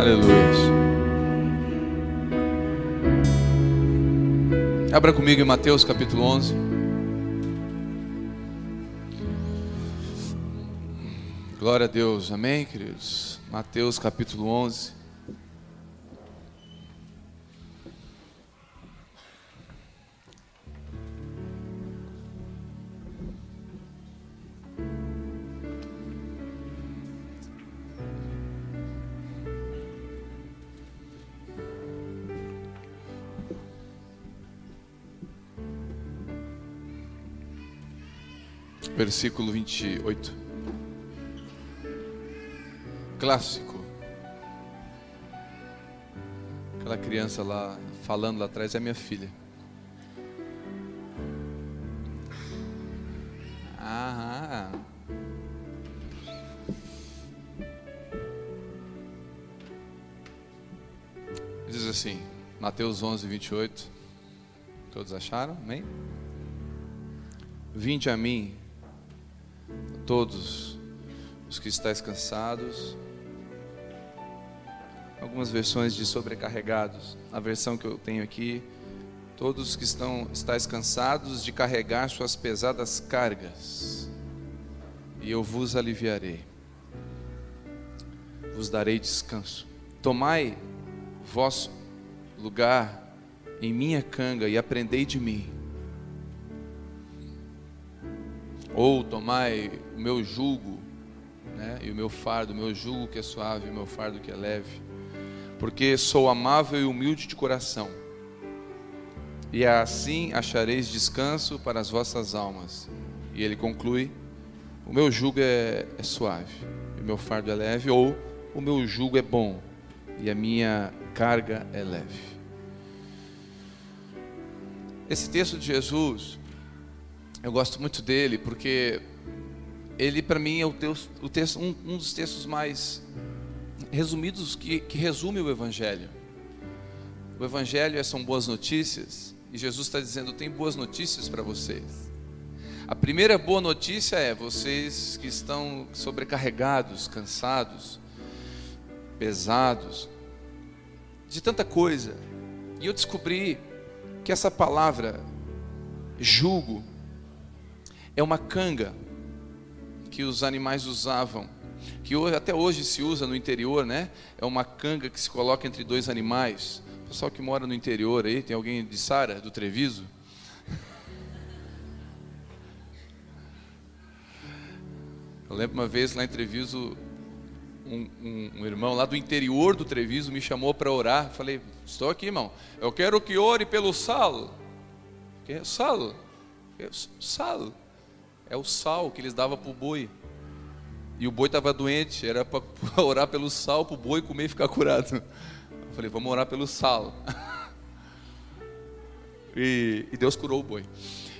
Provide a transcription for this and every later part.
Aleluia. Abra comigo em Mateus capítulo 11. Glória a Deus, amém, queridos? Mateus capítulo 11. Versículo 28. Clássico. Aquela criança lá falando lá atrás é minha filha. Diz assim, Mateus 11, 28. Todos acharam? Amém? Vinde a mim, todos os que estáis cansados. Algumas versões de sobrecarregados. A versão que eu tenho aqui, todos os que estáis cansados de carregar suas pesadas cargas, e eu vos aliviarei, vos darei descanso. Tomai vosso lugar em minha canga e aprendei de mim. Ou tomai o meu jugo, né, e o meu fardo, o meu jugo que é suave, o meu fardo que é leve, porque sou amável e humilde de coração, e assim achareis descanso para as vossas almas. E ele conclui: o meu jugo é suave, e o meu fardo é leve, ou o meu jugo é bom, e a minha carga é leve. Esse texto de Jesus, eu gosto muito dele, porque ele para mim é um dos textos mais resumidos que resume o Evangelho. O Evangelho são boas notícias, e Jesus está dizendo: tem boas notícias para vocês. A primeira boa notícia é: vocês que estão sobrecarregados, cansados, pesados, de tanta coisa. E eu descobri que essa palavra jugo é uma canga que os animais usavam, que até hoje se usa no interior, né? É uma canga que se coloca entre dois animais. O pessoal que mora no interior aí, tem alguém de Sara, do Treviso? Eu lembro uma vez lá em Treviso, um irmão lá do interior do Treviso me chamou para orar. Falei: estou aqui, irmão, eu quero que ore pelo sal. Que é sal? Sal. É o sal que eles davam para o boi. E o boi estava doente, era para orar pelo sal, para o boi comer e ficar curado. Eu falei: vamos orar pelo sal. E Deus curou o boi.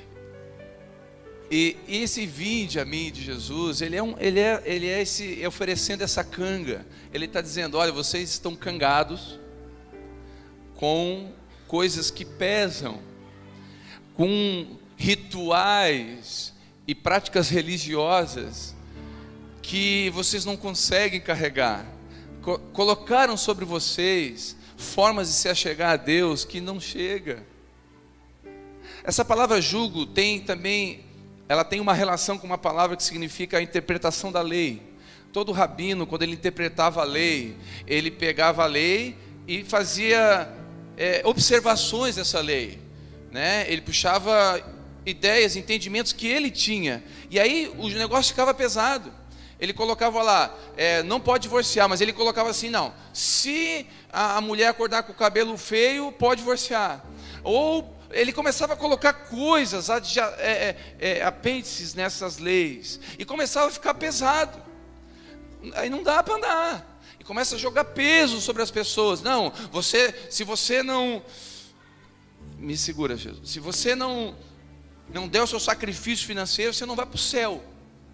E esse vinde a mim de Jesus, ele é oferecendo essa canga. Ele está dizendo: olha, vocês estão cangados com coisas que pesam, com rituais e práticas religiosas que vocês não conseguem carregar. Colocaram sobre vocês formas de se achegar a Deus que não chega. Essa palavra jugo ela tem uma relação com uma palavra que significa a interpretação da lei. Todo rabino, quando ele interpretava a lei, ele pegava a lei e fazia observações dessa lei, né? Ele puxava ideias, entendimentos que ele tinha, e aí o negócio ficava pesado. Ele colocava lá, não pode divorciar, mas ele colocava assim: não, se a mulher acordar com o cabelo feio, pode divorciar. Ou ele começava a colocar coisas, apêndices nessas leis, e começava a ficar pesado. Aí não dá para andar, e começa a jogar peso sobre as pessoas. Não, se você não, me segura, Jesus, se você não der o seu sacrifício financeiro, você não vai para o céu.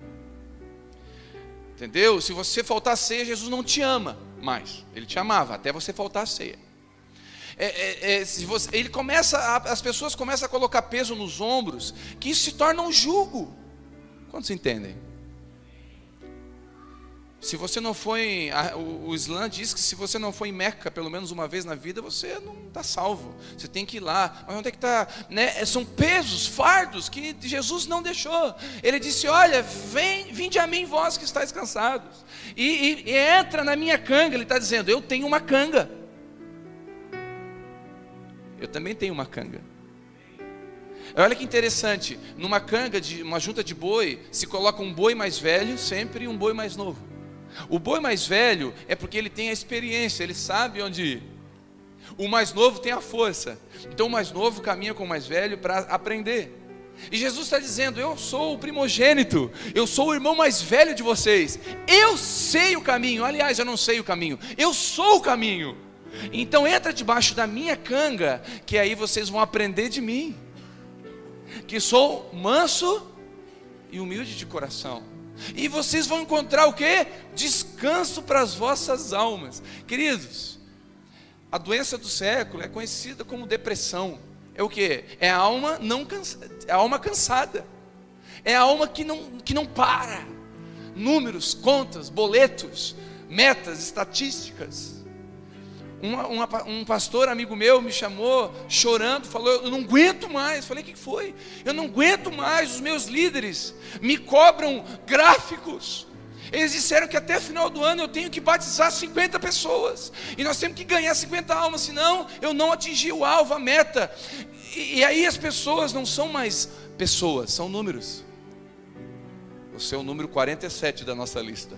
Entendeu? Se você faltar a ceia, Jesus não te ama mais. Ele te amava até você faltar a ceia. As pessoas começam a colocar peso nos ombros, que isso se torna um jugo. Quantos entendem? Se você não foi, o Islã diz que se você não foi em Meca pelo menos uma vez na vida, você não está salvo. Você tem que ir lá. Mas onde é que está? Né? São pesos, fardos que Jesus não deixou. Ele disse: olha, vinde a mim vós que estáis cansados. E entra na minha canga. Ele está dizendo: eu tenho uma canga. Eu também tenho uma canga. Olha que interessante. Numa canga, uma junta de boi, se coloca um boi mais velho sempre e um boi mais novo. O boi mais velho é porque ele tem a experiência, ele sabe onde ir. O mais novo tem a força. Então o mais novo caminha com o mais velho para aprender. E Jesus está dizendo: eu sou o primogênito, eu sou o irmão mais velho de vocês. Eu sei o caminho. Aliás, eu não sei o caminho, eu sou o caminho. Então entra debaixo da minha canga, que aí vocês vão aprender de mim, que sou manso e humilde de coração. E vocês vão encontrar o quê? Descanso para as vossas almas. Queridos, a doença do século é conhecida como depressão. É o quê? É a alma é a alma cansada. É a alma que não para. Números, contas, boletos, metas, estatísticas. Um pastor amigo meu me chamou chorando, falou: eu não aguento mais. Falei: o que foi? Eu não aguento mais, os meus líderes me cobram gráficos. Eles disseram que até o final do ano eu tenho que batizar 50 pessoas, e nós temos que ganhar 50 almas, senão eu não atingi o alvo, a meta. E aí as pessoas não são mais pessoas, são números. Você é o número 47 da nossa lista.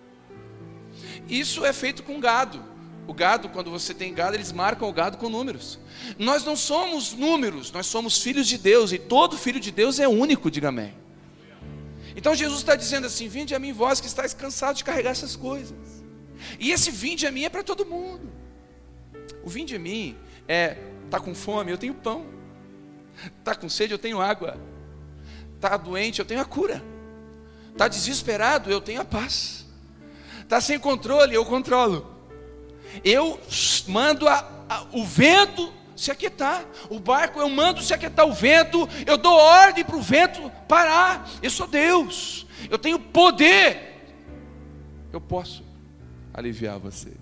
Isso é feito com gado. O gado, quando você tem gado, eles marcam o gado com números. Nós não somos números, nós somos filhos de Deus, e todo filho de Deus é único, diga amém. Então Jesus está dizendo assim: vinde a mim vós que estáis cansados de carregar essas coisas. E esse vinde a mim é para todo mundo. O vinde a mim é: está com fome, eu tenho pão. Está com sede, eu tenho água. Está doente, eu tenho a cura. Está desesperado, eu tenho a paz. Está sem controle, eu controlo. Eu mando o vento se aquietar. O barco, eu mando se aquietar o vento. Eu dou ordem para o vento parar. Eu sou Deus, eu tenho poder. Eu posso aliviar vocês.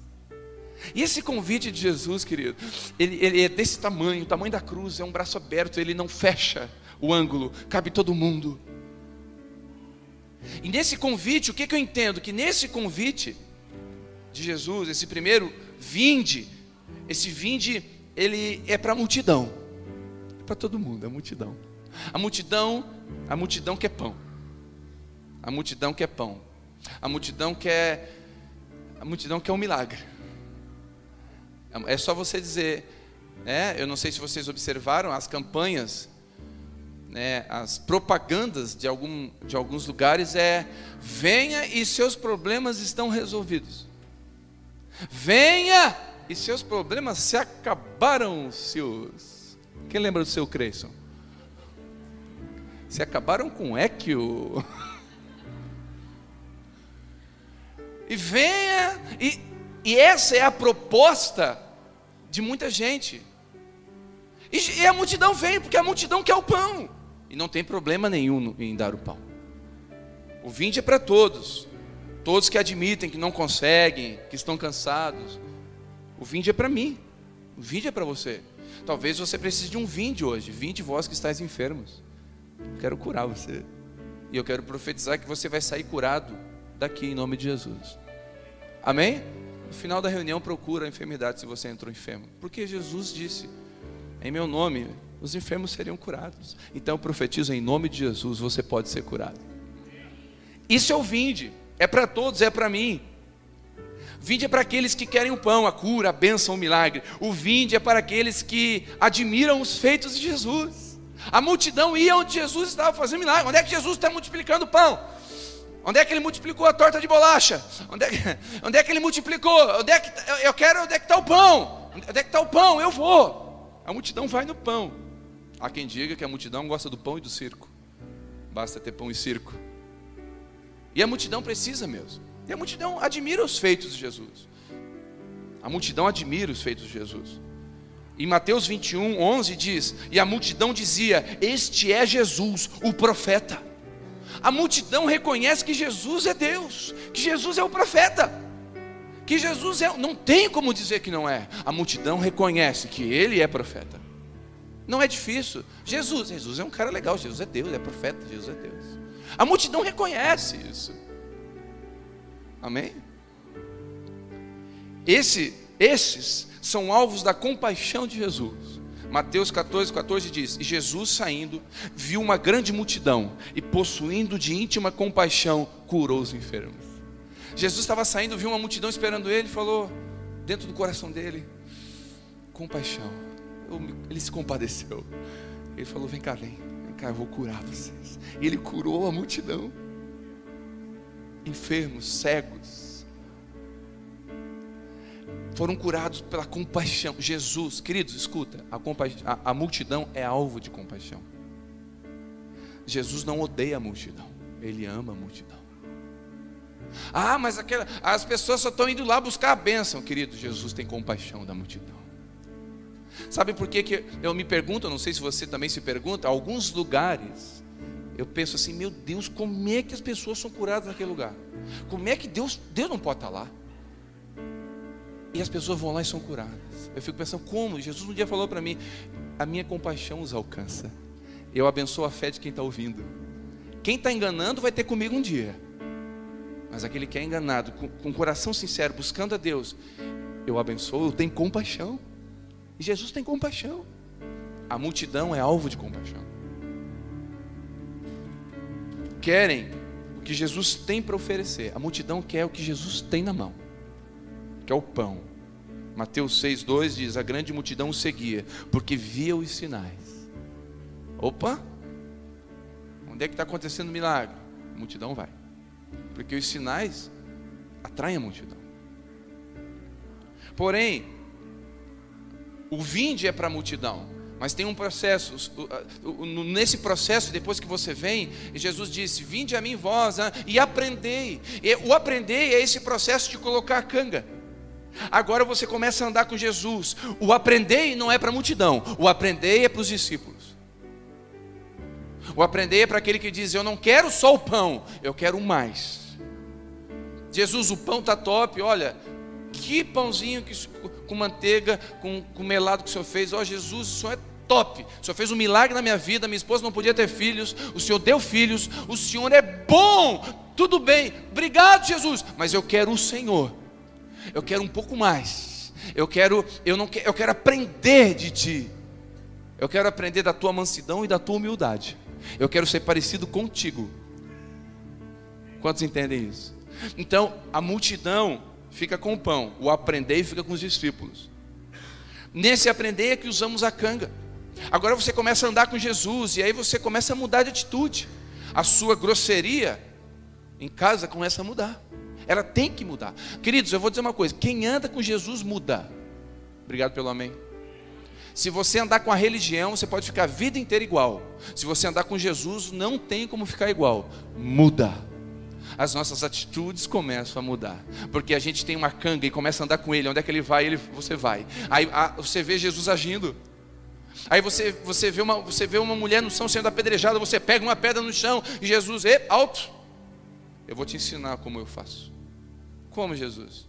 E esse convite de Jesus, querido, ele é desse tamanho, o tamanho da cruz. É um braço aberto, ele não fecha o ângulo, cabe todo mundo. E nesse convite, o que eu entendo? Que nesse convite de Jesus, esse primeiro vinde, esse vinde, ele é para a multidão, é para todo mundo, é a multidão quer pão, a multidão quer pão, a multidão quer um milagre. É só você dizer, eu não sei se vocês observaram as campanhas, as propagandas de alguns lugares venha e seus problemas estão resolvidos. Venha e seus problemas se acabaram, seus. Quem lembra do seu Creyson? Se acabaram com Equio. E venha, e essa é a proposta de muita gente. E a multidão vem, porque a multidão quer o pão. E não tem problema nenhum em dar o pão. O vinde é para todos. Todos que admitem que não conseguem, que estão cansados. O vinde é para mim. O vinde é para você. Talvez você precise de um vinde hoje. Vinde vós que estáis enfermos. Eu quero curar você. E eu quero profetizar que você vai sair curado daqui em nome de Jesus. Amém? No final da reunião procura a enfermidade se você entrou enfermo. Porque Jesus disse: em meu nome os enfermos seriam curados. Então eu profetizo em nome de Jesus, você pode ser curado. Isso é o vinde. É para todos, é para mim. Vinde é para aqueles que querem o pão, a cura, a bênção, o milagre. O vinde é para aqueles que admiram os feitos de Jesus. A multidão ia onde Jesus estava fazendo milagre. Onde é que Jesus está multiplicando o pão? Onde é que ele multiplicou a torta de bolacha? Onde é que ele multiplicou? Onde é que está o pão? Onde é que está o pão? Eu vou. A multidão vai no pão. Há quem diga que a multidão gosta do pão e do circo. Basta ter pão e circo. E a multidão precisa mesmo. E a multidão admira os feitos de Jesus. A multidão admira os feitos de Jesus. Em Mateus 21, 11 diz: e a multidão dizia: este é Jesus, o profeta. A multidão reconhece que Jesus é Deus, que Jesus é o profeta, que Jesus é, não tem como dizer que não é. A multidão reconhece que Ele é profeta. Não é difícil. Jesus é um cara legal, Jesus é Deus, é profeta, Jesus é Deus. A multidão reconhece isso. Amém? Esses são alvos da compaixão de Jesus. Mateus 14 diz: e Jesus saindo, viu uma grande multidão, e possuindo de íntima compaixão, curou os enfermos. Jesus estava saindo, viu uma multidão esperando ele, e falou, dentro do coração dele, compaixão. Ele se compadeceu. Ele falou, vem cá, eu vou curar vocês. E ele curou a multidão. Enfermos, cegos, foram curados pela compaixão. Jesus, queridos, escuta, a multidão é alvo de compaixão. Jesus não odeia a multidão, Ele ama a multidão. Ah, mas as pessoas só estão indo lá buscar a bênção. Querido, Jesus tem compaixão da multidão. Sabe por que eu me pergunto, eu não sei se você também se pergunta, alguns lugares, eu penso assim, meu Deus, como é que as pessoas são curadas naquele lugar? Como é que Deus não pode estar lá? E as pessoas vão lá e são curadas. Eu fico pensando, como? Jesus um dia falou para mim, a minha compaixão os alcança. Eu abençoo a fé de quem está ouvindo. Quem está enganando vai ter comigo um dia. Mas aquele que é enganado, com coração sincero, buscando a Deus, eu abençoo, eu tenho compaixão. E Jesus tem compaixão. A multidão é alvo de compaixão. Querem o que Jesus tem para oferecer. A multidão quer o que Jesus tem na mão, que é o pão. Mateus 6,2 diz, a grande multidão o seguia, porque via os sinais. Opa! Onde é que está acontecendo o milagre? A multidão vai. Porque os sinais atraem a multidão. Porém, o vinde é para a multidão, mas tem um processo. Nesse processo, depois que você vem, Jesus disse, vinde a mim vós, e aprendei. E o aprender é esse processo de colocar a canga. Agora você começa a andar com Jesus. O aprender não é para a multidão, o aprender é para os discípulos. O aprender é para aquele que diz, eu não quero só o pão, eu quero mais. Jesus, o pão está top, olha, que pãozinho com manteiga, com melado que o Senhor fez. Ó Jesus, o Senhor é top, o Senhor fez um milagre na minha vida, minha esposa não podia ter filhos, o Senhor deu filhos, o Senhor é bom, tudo bem, obrigado Jesus, mas eu quero o Senhor, eu quero um pouco mais, eu quero aprender de Ti, eu quero aprender da Tua mansidão e da Tua humildade, eu quero ser parecido contigo. Quantos entendem isso? Então a multidão fica com o pão, o aprender fica com os discípulos. Nesse aprender é que usamos a canga. Agora você começa a andar com Jesus, e aí você começa a mudar de atitude. A sua grosseria em casa começa a mudar. Ela tem que mudar. Queridos, eu vou dizer uma coisa, quem anda com Jesus muda. Obrigado pelo amém. Se você andar com a religião, você pode ficar a vida inteira igual. Se você andar com Jesus, não tem como ficar igual. Muda. As nossas atitudes começam a mudar, porque a gente tem uma canga e começa a andar com Ele. Onde é que Ele vai, você vai. Aí você vê Jesus agindo. Aí você vê uma mulher no chão sendo apedrejada, você pega uma pedra no chão e Jesus, alto, eu vou te ensinar como eu faço. Como, Jesus?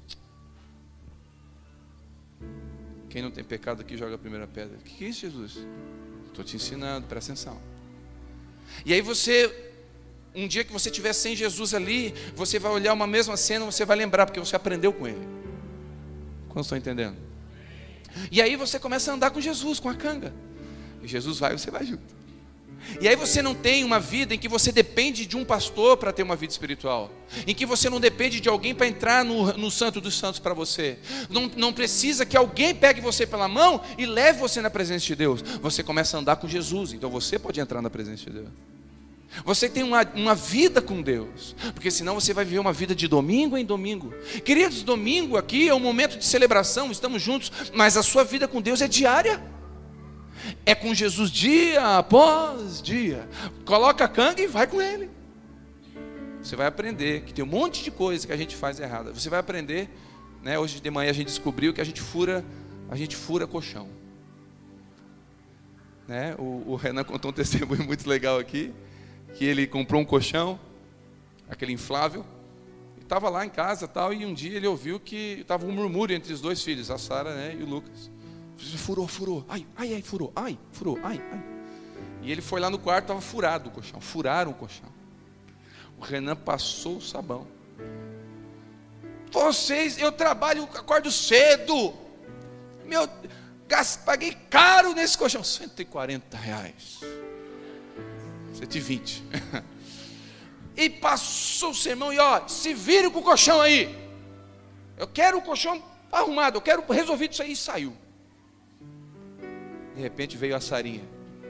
Quem não tem pecado aqui joga a primeira pedra. O que é isso, Jesus? Estou te ensinando, presta atenção. E aí um dia que você estiver sem Jesus ali, você vai olhar uma mesma cena, você vai lembrar, porque você aprendeu com Ele. Quantos estão entendendo? E aí você começa a andar com Jesus, com a canga. E Jesus vai, você vai junto. E aí você não tem uma vida em que você depende de um pastor para ter uma vida espiritual, em que você não depende de alguém para entrar no Santo dos Santos para você. Não precisa que alguém pegue você pela mão e leve você na presença de Deus. Você começa a andar com Jesus, então você pode entrar na presença de Deus. Você tem uma vida com Deus, porque senão você vai viver uma vida de domingo em domingo. Queridos, domingo aqui é um momento de celebração, estamos juntos, mas a sua vida com Deus é diária. É com Jesus dia após dia. Coloca a canga e vai com Ele. Você vai aprender que tem um monte de coisa que a gente faz errada. Você vai aprender, né? Hoje de manhã a gente descobriu que a gente fura colchão, né? O Renan contou um testemunho muito legal aqui. que ele comprou um colchão, aquele inflável, e estava lá em casa tal, e um dia ele ouviu que estava um murmúrio entre os dois filhos, a Sara, né, e o Lucas. Furou, ai, furou, ai. E ele foi lá no quarto, estava furado o colchão, furaram o colchão. O Renan passou o sabão. Eu trabalho, acordo cedo, paguei caro nesse colchão, R$140, 120. E passou o sermão, e se vire com o colchão aí, eu quero o colchão arrumado, eu quero resolvido isso aí, e saiu. De repente veio a Sarinha.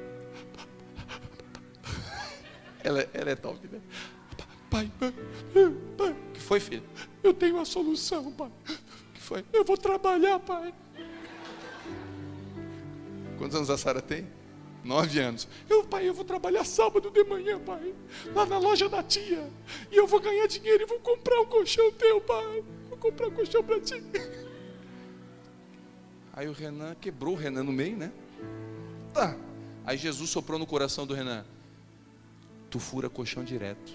Ela é top, né? Pai, o que foi, filho? Eu tenho uma solução, pai. O que foi? Eu vou trabalhar, pai. Quantos anos a Sara tem? 9 anos. Pai, eu vou trabalhar sábado de manhã, pai, lá na loja da tia. E eu vou ganhar dinheiro e vou comprar um colchão teu, pai. Vou comprar um colchão para ti. Aí o Renan, quebrou o Renan no meio, né? Tá. Aí Jesus soprou no coração do Renan: tu fura colchão direto.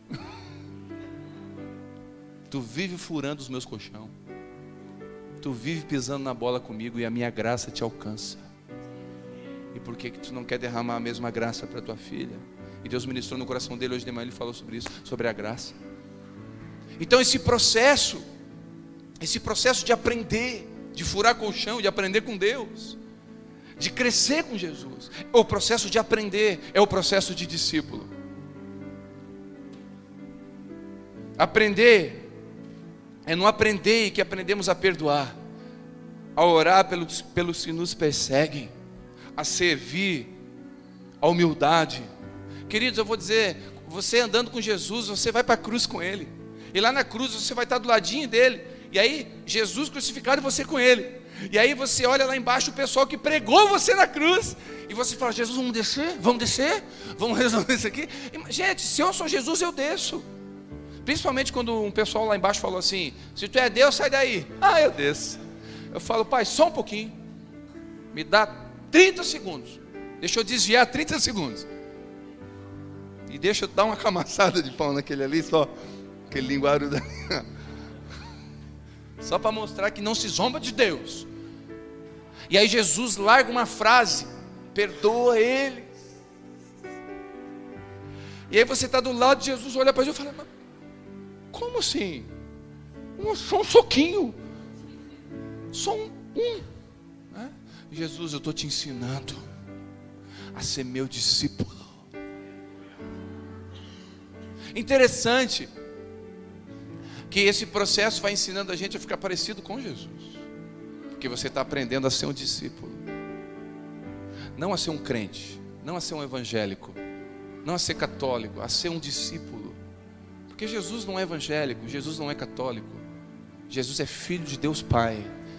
Tu vive furando os meus colchão. Tu vive pisando na bola comigo e a minha graça te alcança. E por que tu não quer derramar a mesma graça para tua filha? E Deus ministrou no coração dele hoje de manhã, ele falou sobre isso, sobre a graça. Então esse processo de aprender, de furar colchão, de aprender com Deus, de crescer com Jesus, o processo de aprender é o processo de discípulo. Aprender é no aprender que aprendemos a perdoar, a orar pelos que nos perseguem, a servir, a humildade. Queridos, eu vou dizer, você andando com Jesus, você vai para a cruz com Ele, e lá na cruz você vai estar do ladinho dele, e aí Jesus crucificado e você com Ele, e aí você olha lá embaixo o pessoal que pregou você na cruz, e você fala: Jesus, vamos descer, vamos resolver isso aqui. Gente, se eu sou Jesus, eu desço. Principalmente quando um pessoal lá embaixo falou assim: se tu é Deus, sai daí. Eu desço. Eu falo: pai, só um pouquinho, me dá 30 segundos, deixa eu desviar 30 segundos, e deixa eu dar uma camaçada de pau naquele ali, só aquele linguário dali, só para mostrar que não se zomba de Deus. E aí Jesus larga uma frase: perdoa eles. E aí você está do lado de Jesus, olha para Jesus e fala: mas como assim? Só um soquinho, só um. Né? Jesus, eu estou te ensinando a ser meu discípulo. Interessante que esse processo vai ensinando a gente a ficar parecido com Jesus, porque você está aprendendo a ser um discípulo, não a ser um crente, não a ser um evangélico, não a ser católico, a ser um discípulo. Porque Jesus não é evangélico, Jesus não é católico, Jesus é filho de Deus Pai.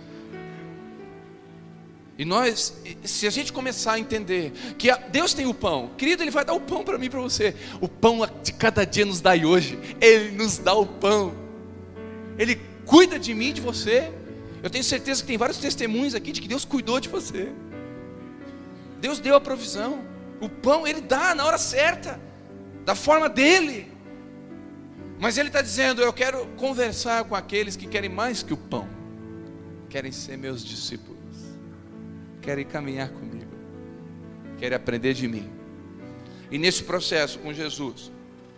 E nós, se a gente começar a entender que Deus tem o pão, querido, Ele vai dar o pão para mim e para você. O pão de cada dia nos dá hoje, Ele nos dá o pão, Ele cuida de mim e de você. Eu tenho certeza que tem vários testemunhos aqui de que Deus cuidou de você. Deus deu a provisão, o pão Ele dá na hora certa, da forma dEle. Mas Ele está dizendo: eu quero conversar com aqueles que querem mais que o pão, querem ser meus discípulos, querem caminhar comigo, querem aprender de mim. E nesse processo com Jesus,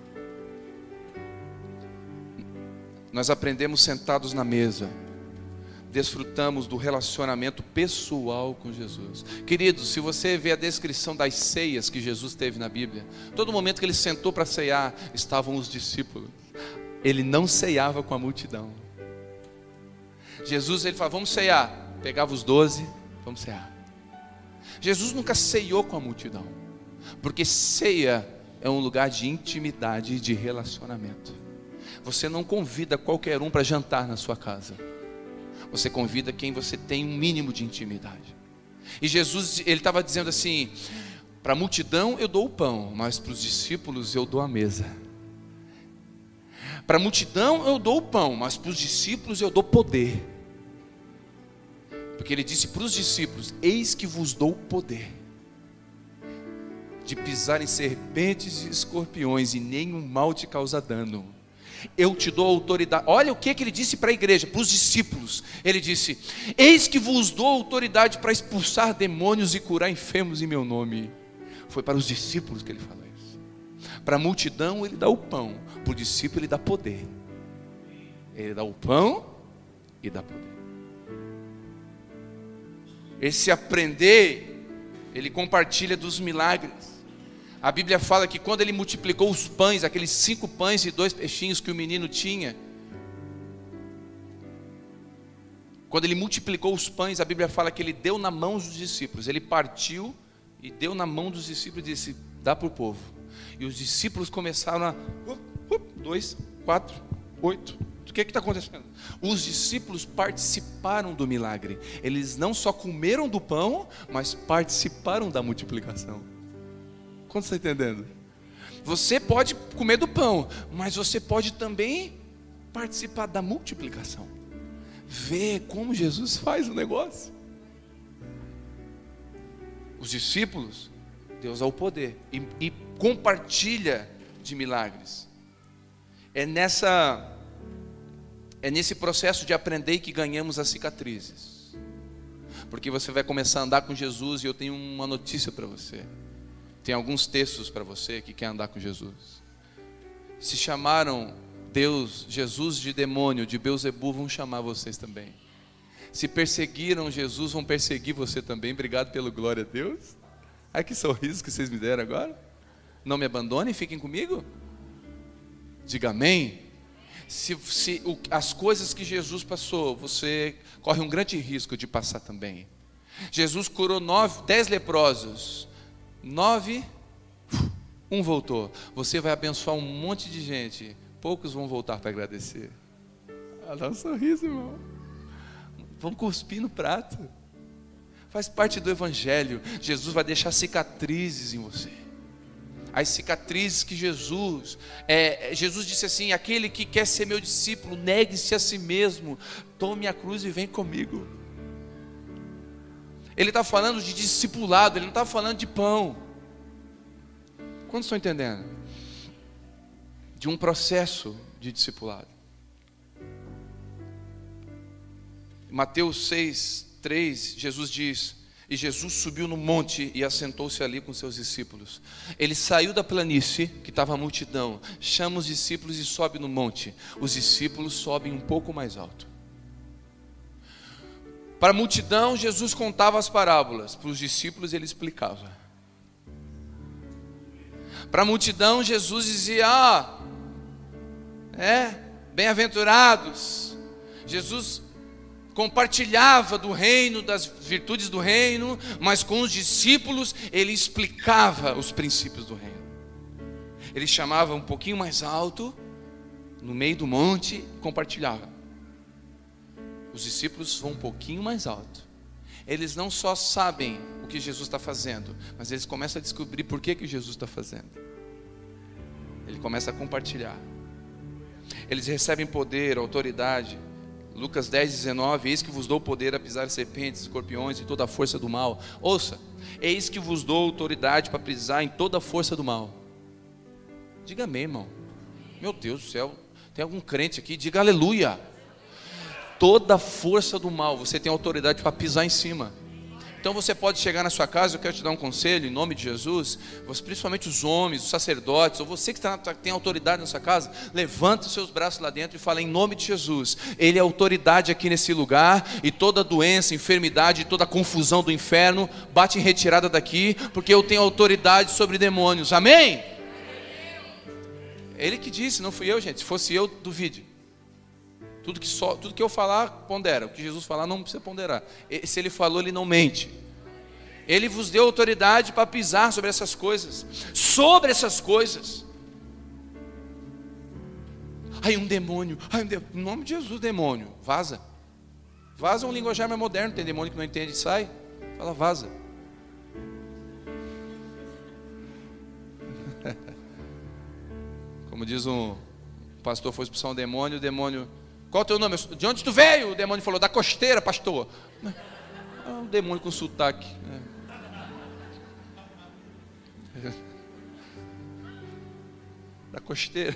nós aprendemos sentados na mesa, desfrutamos do relacionamento pessoal com Jesus. Queridos, se você vê a descrição das ceias que Jesus teve na Bíblia, todo momento que Ele sentou para ceiar, estavam os discípulos. Ele não ceiava com a multidão. Jesus, Ele falava: vamos ceiar. Pegava os 12, vamos ceiar. Jesus nunca ceiou com a multidão, porque ceia é um lugar de intimidade e de relacionamento. Você não convida qualquer um para jantar na sua casa, você convida quem você tem um mínimo de intimidade. E Jesus, Ele estava dizendo assim: para a multidão eu dou o pão, mas para os discípulos eu dou a mesa. Para a multidão eu dou o pão, mas para os discípulos eu dou poder. Porque Ele disse para os discípulos: eis que vos dou poder. de pisar em serpentes e escorpiões, e nenhum mal te causa dano. Eu te dou autoridade. Olha o que ele disse para a igreja, para os discípulos. Ele disse: eis que vos dou autoridade para expulsar demônios e curar enfermos em meu nome. Foi para os discípulos que ele falou isso. Para a multidão ele dá o pão, para o discípulo ele dá poder. Ele dá o pão e dá poder. Esse aprender, ele compartilha dos milagres. A Bíblia fala que quando ele multiplicou os pães, aqueles 5 pães e 2 peixinhos que o menino tinha, quando ele multiplicou os pães, a Bíblia fala que ele deu na mão dos discípulos. Ele partiu e deu na mão dos discípulos e disse: dá para o povo. E os discípulos começaram a 2, 4, 8. O que está acontecendo? Os discípulos participaram do milagre. Eles não só comeram do pão, mas participaram da multiplicação. Quanto você está entendendo? Você pode comer do pão, mas você pode também participar da multiplicação. Ver como Jesus faz o negócio. Os discípulos, Deus dá o poder e compartilha de milagres. É nesse processo de aprender que ganhamos as cicatrizes. Porque você vai começar a andar com Jesus, e eu tenho uma notícia para você. Tem alguns textos para você que quer andar com Jesus. Se chamaram Jesus de demônio, de Beelzebul, vão chamar vocês também. Se perseguiram Jesus, vão perseguir você também. Obrigado pelo glória a Deus. Ai, que sorriso que vocês me deram agora. Não me abandonem, fiquem comigo. Diga amém. As coisas que Jesus passou, você corre um grande risco de passar também. Jesus curou 10 leprosos. 9, um voltou. Você vai abençoar um monte de gente. Poucos vão voltar para agradecer. Dá um sorriso, irmão. Vamos cuspir no prato. Faz parte do evangelho. Jesus vai deixar cicatrizes em você. As cicatrizes que Jesus disse assim: aquele que quer ser meu discípulo, negue-se a si mesmo, tome a cruz e vem comigo. Ele está falando de discipulado, ele não está falando de pão. Quantos estão entendendo? De um processo de discipulado. Mateus 6:3, Jesus diz: e Jesus subiu no monte e assentou-se ali com seus discípulos. Ele saiu da planície, que estava a multidão, chama os discípulos e sobe no monte. Os discípulos sobem um pouco mais alto. Para a multidão, Jesus contava as parábolas. Para os discípulos, ele explicava. Para a multidão, Jesus dizia: bem-aventurados. Jesus compartilhava do reino, das virtudes do reino, mas com os discípulos, ele explicava os princípios do reino. Ele chamava um pouquinho mais alto, no meio do monte, e compartilhava. Os discípulos vão um pouquinho mais alto. Eles não só sabem o que Jesus está fazendo, mas eles começam a descobrir por que Jesus está fazendo. Ele começa a compartilhar. Eles recebem poder, autoridade. Lucas 10:19, eis que vos dou poder a pisar serpentes, escorpiões e toda a força do mal. Ouça, eis que vos dou autoridade para pisar em toda a força do mal. Diga amém, irmão. Meu Deus do céu, tem algum crente aqui? Diga aleluia. Toda a força do mal, você tem autoridade para pisar em cima. Então você pode chegar na sua casa, eu quero te dar um conselho, em nome de Jesus, principalmente os homens, os sacerdotes, ou você que tem autoridade na sua casa, levanta os seus braços lá dentro e fala: em nome de Jesus, Ele é autoridade aqui nesse lugar, e toda doença, enfermidade, toda confusão do inferno, bate em retirada daqui, porque eu tenho autoridade sobre demônios, amém? Ele que disse, não fui eu, gente. Se fosse eu, duvide. Tudo que eu falar, pondera. O que Jesus falar, não precisa ponderar. Se Ele falou, Ele não mente. Ele vos deu autoridade para pisar sobre essas coisas. Sobre essas coisas. Um demônio. Em nome de Jesus, demônio. Vaza. Vaza é um linguajar mais moderno. Tem demônio que não entende e sai. Fala, vaza. Como diz um pastor, foi expulsar um demônio, o demônio: qual é o teu nome? De onde tu veio? O demônio falou: da costeira, pastor. Um demônio com sotaque. Da costeira.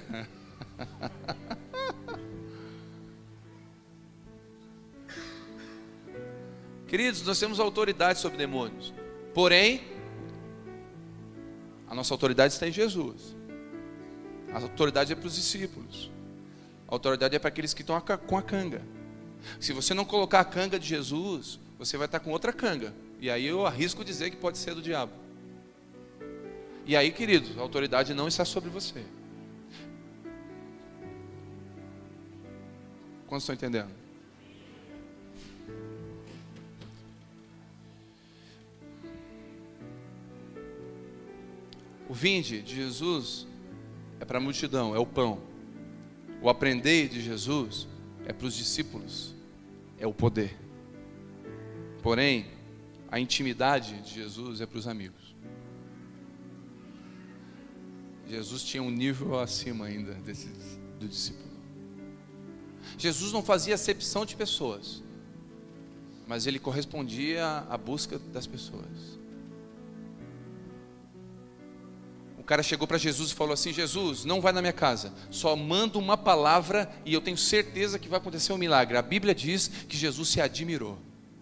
Queridos, nós temos autoridade sobre demônios. Porém, a nossa autoridade está em Jesus. A autoridade é para os discípulos. A autoridade é para aqueles que estão com a canga. Se você não colocar a canga de Jesus, você vai estar com outra canga. E aí eu arrisco dizer que pode ser do diabo. E aí, queridos, a autoridade não está sobre você. Quantos estão entendendo? O vinde de Jesus é para a multidão, é o pão. O aprender de Jesus é para os discípulos, é o poder. Porém, a intimidade de Jesus é para os amigos. Jesus tinha um nível acima ainda do discípulo. Jesus não fazia acepção de pessoas, mas ele correspondia à busca das pessoas. O cara chegou para Jesus e falou assim: Jesus, não vai na minha casa, só manda uma palavra e eu tenho certeza que vai acontecer um milagre. A Bíblia diz que Jesus se admirou.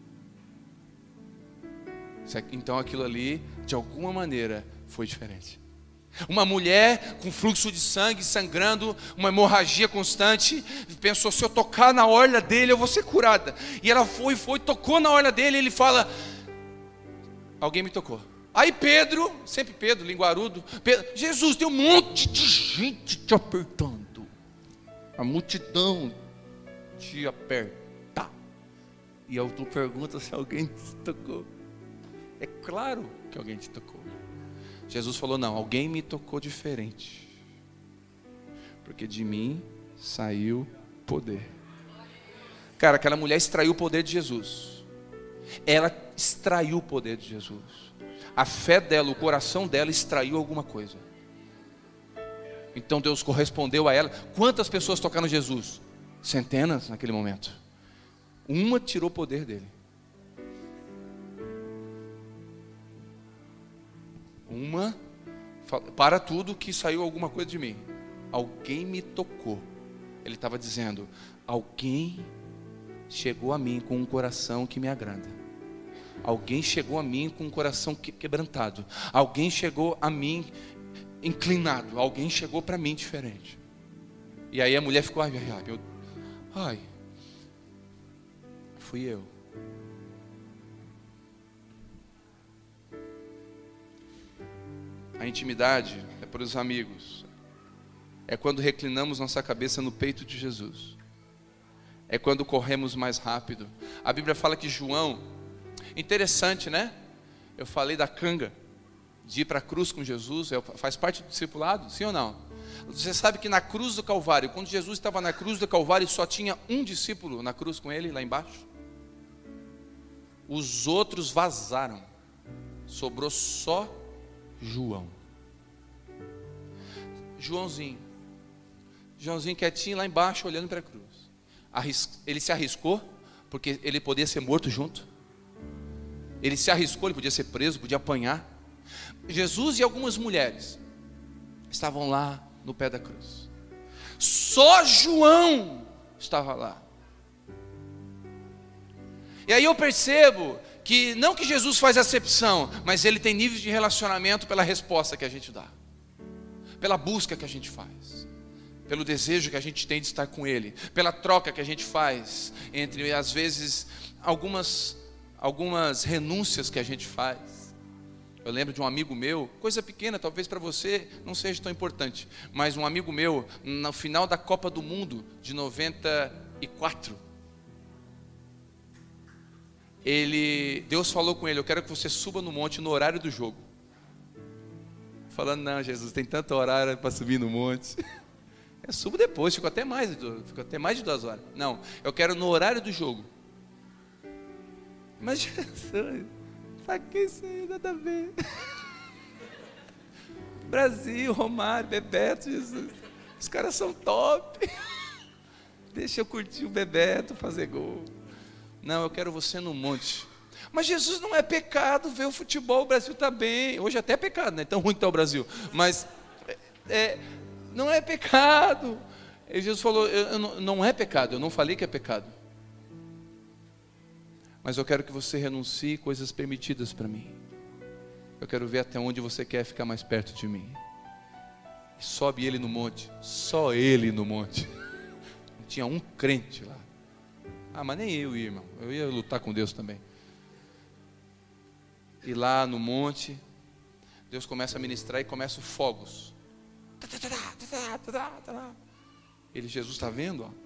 Então aquilo ali, de alguma maneira, foi diferente. Uma mulher com fluxo de sangue, sangrando, uma hemorragia constante, pensou: se eu tocar na orla dele eu vou ser curada. E ela foi, tocou na orla dele, e ele fala: alguém me tocou. Aí Pedro, sempre Pedro, linguarudo, Jesus, tem um monte de gente te apertando, a multidão te aperta, e eu tu pergunta se alguém te tocou. É claro que alguém te tocou. Jesus falou: não, alguém me tocou diferente, porque de mim saiu poder. Cara, aquela mulher extraiu o poder de Jesus. Ela extraiu o poder de Jesus. A fé dela, o coração dela extraiu alguma coisa. Então Deus correspondeu a ela. Quantas pessoas tocaram Jesus? Centenas naquele momento. Uma tirou o poder dele. Uma, para tudo que saiu alguma coisa de mim. Alguém me tocou. Ele estava dizendo: alguém chegou a mim com um coração que me agrada. Alguém chegou a mim com um coração quebrantado. Alguém chegou a mim inclinado. Alguém chegou para mim diferente. E aí a mulher ficou: ai, fui eu. A intimidade é para os amigos. É quando reclinamos nossa cabeça no peito de Jesus. É quando corremos mais rápido. A Bíblia fala que João... Interessante, né? Eu falei da canga, de ir para a cruz com Jesus, faz parte do discipulado, sim ou não? Você sabe que na cruz do Calvário, quando Jesus estava na cruz do Calvário, só tinha um discípulo na cruz com ele, lá embaixo. Os outros vazaram, sobrou só João. Joãozinho quietinho lá embaixo, olhando para a cruz. Ele se arriscou, porque ele podia ser morto junto. Ele se arriscou, ele podia ser preso, podia apanhar. Jesus e algumas mulheres estavam lá no pé da cruz. Só João estava lá. E aí eu percebo que não que Jesus faz acepção, mas ele tem níveis de relacionamento pela resposta que a gente dá, pela busca que a gente faz, pelo desejo que a gente tem de estar com ele, pela troca que a gente faz entre, às vezes, algumas renúncias que a gente faz. Eu lembro de um amigo meu, coisa pequena, talvez para você não seja tão importante, mas um amigo meu, no final da Copa do Mundo de 94, Deus falou com ele: eu quero que você suba no monte no horário do jogo. Falando: não, Jesus, tem tanto horário para subir no monte. Eu subo depois, fico até mais de 2 horas. Não, eu quero no horário do jogo. Mas Jesus, sabe que isso aí nada a ver? Brasil, Romário, Bebeto, Jesus, os caras são top. Deixa eu curtir o Bebeto, fazer gol. Não, eu quero você no monte. Mas Jesus, não é pecado ver o futebol, o Brasil está bem. Hoje até é pecado, né? Tão ruim que está o Brasil. Mas não é pecado. E Jesus falou, não é pecado, eu não falei que é pecado. Mas eu quero que você renuncie coisas permitidas para mim. Eu quero ver até onde você quer ficar mais perto de mim. E sobe ele no monte, só ele no monte. Não tinha um crente lá. Ah, mas nem eu ia, irmão. Eu ia lutar com Deus também. E lá no monte, Deus começa a ministrar e começa os fogos. Jesus está vendo, ó.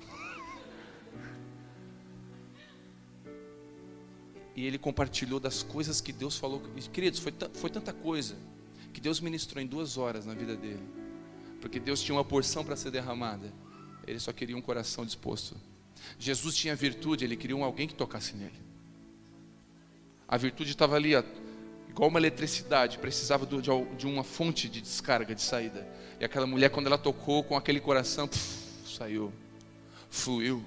E ele compartilhou das coisas que Deus falou. Queridos, foi tanta coisa que Deus ministrou em 2 horas na vida dele. Porque Deus tinha uma porção para ser derramada. Ele só queria um coração disposto. Jesus tinha virtude, ele queria alguém que tocasse nele. A virtude estava ali, ó, igual uma eletricidade, precisava de uma fonte de descarga, de saída. E aquela mulher, quando ela tocou com aquele coração, saiu, fluiu.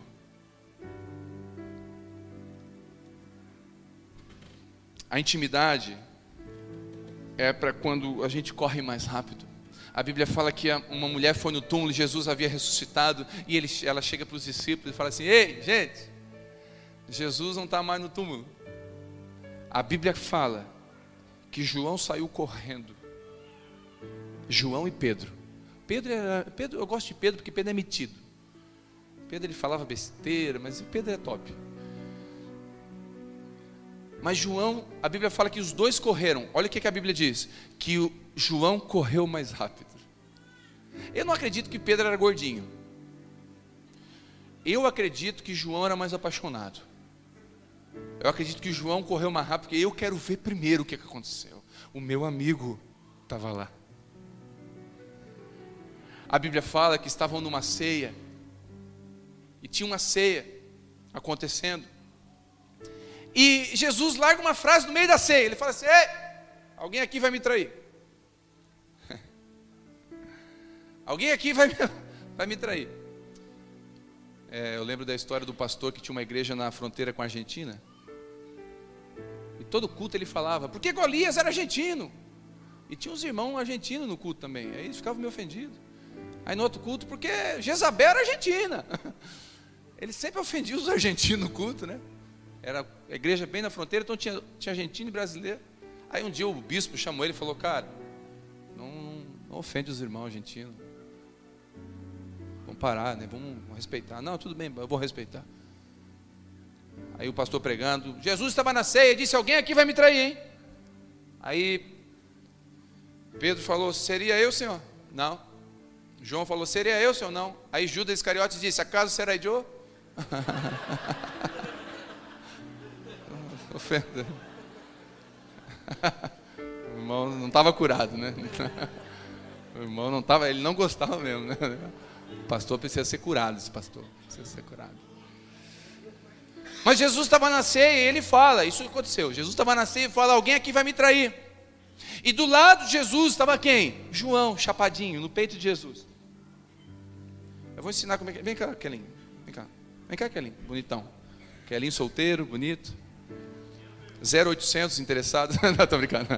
A intimidade é para quando a gente corre mais rápido. A Bíblia fala que uma mulher foi no túmulo, Jesus havia ressuscitado, e ela chega para os discípulos e fala assim: ei, gente, Jesus não está mais no túmulo. A Bíblia fala que João saiu correndo. João e Pedro. Pedro, eu gosto de Pedro porque Pedro é metido. Pedro, ele falava besteira, mas Pedro é top. Mas João, a Bíblia fala que os dois correram. Olha o que a Bíblia diz: que o João correu mais rápido. Eu não acredito que Pedro era gordinho. Eu acredito que João era mais apaixonado. Eu acredito que João correu mais rápido, porque eu quero ver primeiro o que aconteceu. O meu amigo estava lá. A Bíblia fala que estavam numa ceia, e tinha uma ceia acontecendo, e Jesus larga uma frase no meio da ceia. Ele fala assim: ei, alguém aqui vai me trair. Alguém aqui vai me trair. Eu lembro da história do pastor que tinha uma igreja na fronteira com a Argentina. E todo culto ele falava: por que Golias era argentino? E tinha uns irmãos argentinos no culto também. Aí eles ficavam meio ofendidos. Aí no outro culto, porque Jezabel era argentina. Ele sempre ofendia os argentinos no culto, né? Era a igreja bem na fronteira, então tinha argentino e brasileiro. Aí um dia o bispo chamou ele e falou: cara, não ofende os irmãos argentinos. Vamos parar, né? Vamos respeitar. Não, tudo bem, eu vou respeitar. Aí o pastor pregando: Jesus estava na ceia e disse: alguém aqui vai me trair, hein? Aí Pedro falou: seria eu, Senhor? Não. João falou: seria eu, Senhor? Não. Aí Judas Iscariotes disse: acaso será eu? Ofenda. O irmão não estava curado, né? O irmão não estava, ele não gostava mesmo, né? O pastor precisa ser curado, esse pastor precisa ser curado. Mas Jesus estava na ceia e ele fala, isso aconteceu. Jesus estava na ceia e fala: alguém aqui vai me trair. E do lado de Jesus estava quem? João, chapadinho, no peito de Jesus. Eu vou ensinar como é que... Vem cá, Kelinho. Vem cá, Kelinho, bonitão. Kelinho solteiro, bonito. 0800 interessados. Não, estou brincando.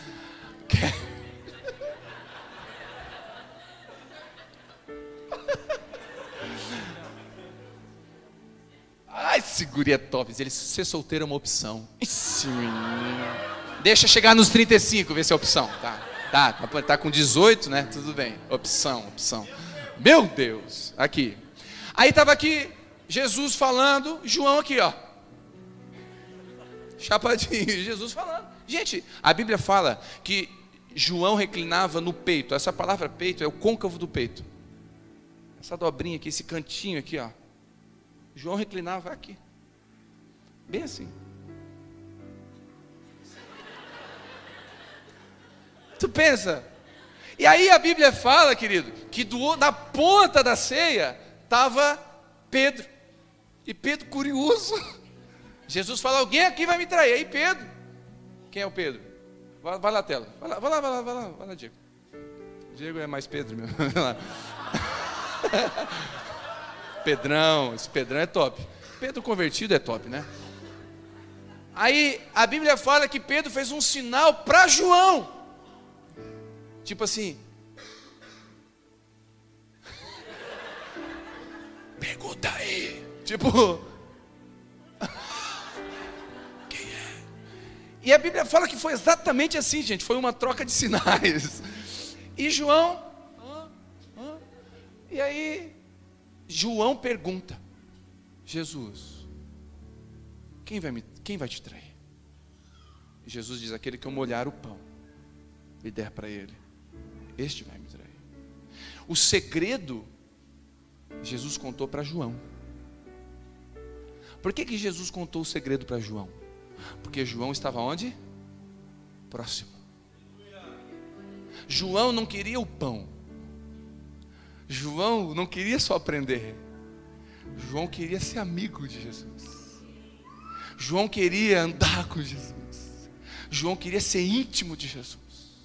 Ai, esse guri é top. Ele, ser solteiro é uma opção. Esse menino. Deixa chegar nos 35, ver se é opção. Tá com 18, né? Tudo bem. Opção. Meu Deus. Aqui. Aí estava aqui Jesus falando, João aqui, ó. Chapadinho, Jesus falando. Gente, a Bíblia fala que João reclinava no peito. Essa palavra peito é o côncavo do peito. Essa dobrinha aqui, esse cantinho aqui, ó. João reclinava aqui. Bem assim. Tu pensa? E aí a Bíblia fala, querido, que na ponta da ceia estava Pedro. E Pedro curioso. Jesus fala: alguém aqui vai me trair. Aí Pedro, quem é o Pedro? Vai lá a tela. Vai lá, Diego. Diego é mais Pedro mesmo. Vai lá. Pedrão, esse Pedrão é top. Pedro convertido é top, né? Aí a Bíblia fala que Pedro fez um sinal para João. Tipo assim. Pergunta aí. Tipo. Quem é? E a Bíblia fala que foi exatamente assim, gente. Foi uma troca de sinais. E João. E aí, João pergunta: Jesus, quem vai te trair? E Jesus diz: aquele que eu molhar o pão e der para ele, este vai me trair. O segredo, Jesus contou para João. Por que Jesus contou o segredo para João? Porque João estava onde? Próximo. João não queria o pão. João não queria só aprender. João queria ser amigo de Jesus. João queria andar com Jesus. João queria ser íntimo de Jesus.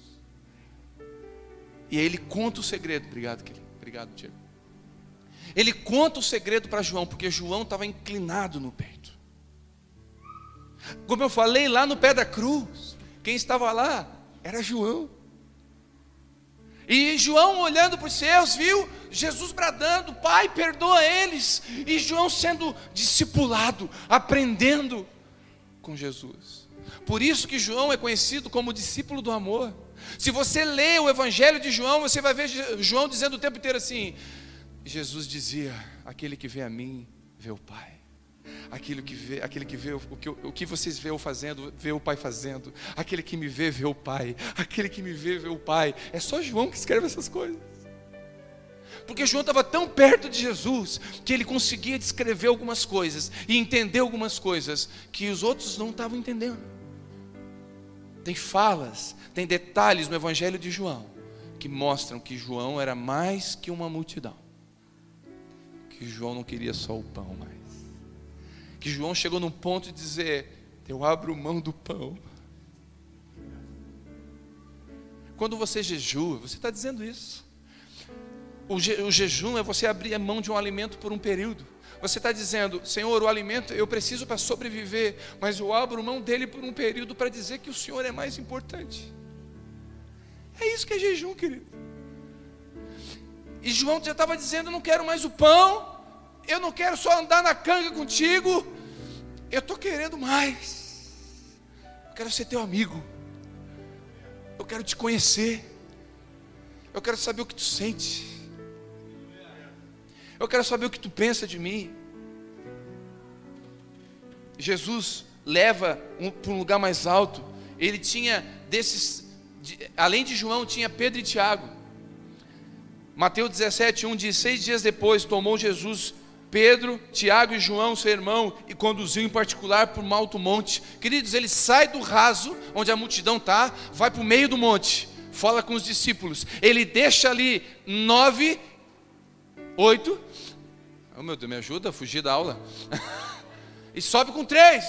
E aí ele conta o segredo. Obrigado, querido. Obrigado, Diego. Ele conta o segredo para João, porque João estava inclinado no peito. Como eu falei, lá no pé da cruz, quem estava lá era João. E João, olhando para os céus, viu Jesus bradando: Pai, perdoa eles. E João sendo discipulado, aprendendo com Jesus. Por isso que João é conhecido como discípulo do amor. Se você lê o Evangelho de João, você vai ver João dizendo o tempo inteiro assim: Jesus dizia: aquele que vê a mim, vê o Pai. Aquele que vê o que vocês vê eu fazendo, vê o Pai fazendo. Aquele que me vê, vê o Pai. Aquele que me vê, vê o Pai. É só João que escreve essas coisas. Porque João estava tão perto de Jesus que ele conseguia descrever algumas coisas e entender algumas coisas que os outros não estavam entendendo. Tem falas, tem detalhes no Evangelho de João que mostram que João era mais que uma multidão. Que João não queria só o pão mais. Que João chegou num ponto de dizer: eu abro mão do pão. Quando você jejua, você está dizendo isso. O jejum é você abrir a mão de um alimento por um período. Você está dizendo: Senhor, o alimento eu preciso para sobreviver, mas eu abro mão dele por um período para dizer que o Senhor é mais importante. É isso que é jejum, querido. E João já estava dizendo: eu não quero mais o pão, eu não quero só andar na canga contigo, eu estou querendo mais. Eu quero ser teu amigo, eu quero te conhecer, eu quero saber o que tu sente, eu quero saber o que tu pensa de mim. Jesus leva para um lugar mais alto. Ele tinha além de João, tinha Pedro e Tiago. Mateus 17:1 diz: 6 dias depois tomou Jesus Pedro, Tiago e João, seu irmão, e conduziu em particular para um alto monte. Queridos, ele sai do raso, onde a multidão está, vai para o meio do monte, fala com os discípulos. Ele deixa ali 9, 8, oh meu Deus, me ajuda a fugir da aula. E sobe com 3.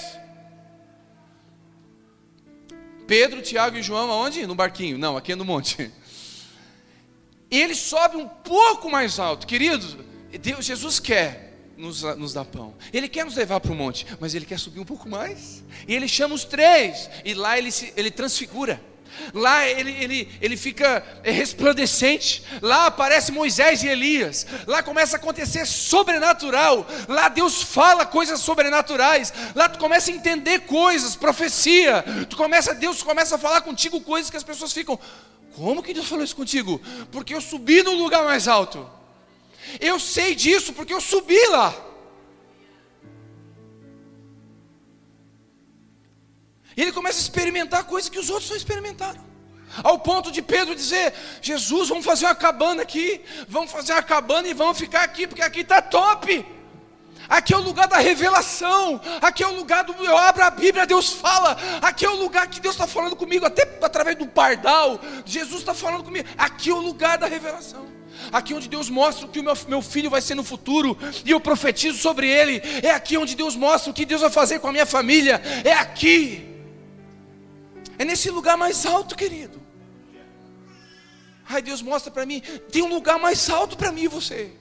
Pedro, Tiago e João, aonde? No barquinho, não, aqui é no monte. E ele sobe um pouco mais alto. Queridos, Jesus quer nos dar pão. Ele quer nos levar para o monte, mas ele quer subir um pouco mais. E ele chama os 3. E lá ele transfigura. Lá ele fica resplandecente. Lá aparece Moisés e Elias. Lá começa a acontecer sobrenatural. Lá Deus fala coisas sobrenaturais. Lá tu começa a entender coisas, profecia. Deus começa a falar contigo coisas que as pessoas ficam: como que Deus falou isso contigo? Porque eu subi no lugar mais alto. Eu sei disso porque eu subi lá. E ele começa a experimentar coisas que os outros não experimentaram. Ao ponto de Pedro dizer: Jesus, vamos fazer uma cabana aqui. Vamos fazer uma cabana e vamos ficar aqui, porque aqui está top. Aqui é o lugar da revelação. Aqui é o lugar do eu abro a Bíblia, Deus fala. Aqui é o lugar que Deus está falando comigo, até através do pardal. Jesus está falando comigo. Aqui é o lugar da revelação. Aqui onde Deus mostra o que o meu filho vai ser no futuro, e eu profetizo sobre ele. É aqui onde Deus mostra o que Deus vai fazer com a minha família. É aqui. É nesse lugar mais alto, querido. Ai, Deus mostra para mim, tem um lugar mais alto para mim e você.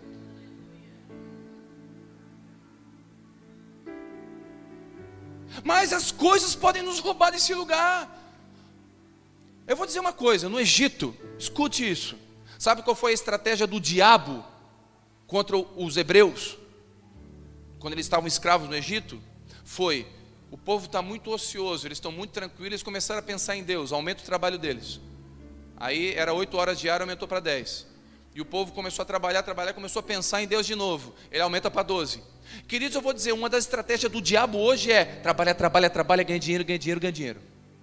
Mas as coisas podem nos roubar desse lugar. Eu vou dizer uma coisa, no Egito, escute isso. Sabe qual foi a estratégia do diabo contra os hebreus? Quando eles estavam escravos no Egito? Foi, o povo está muito ocioso, eles estão muito tranquilos, eles começaram a pensar em Deus, aumenta o trabalho deles. Aí era 8 horas diárias, aumentou para 10. E o povo começou a trabalhar, começou a pensar em Deus de novo. Ele aumenta para 12. Queridos, eu vou dizer, uma das estratégias do diabo hoje é trabalha, ganha dinheiro.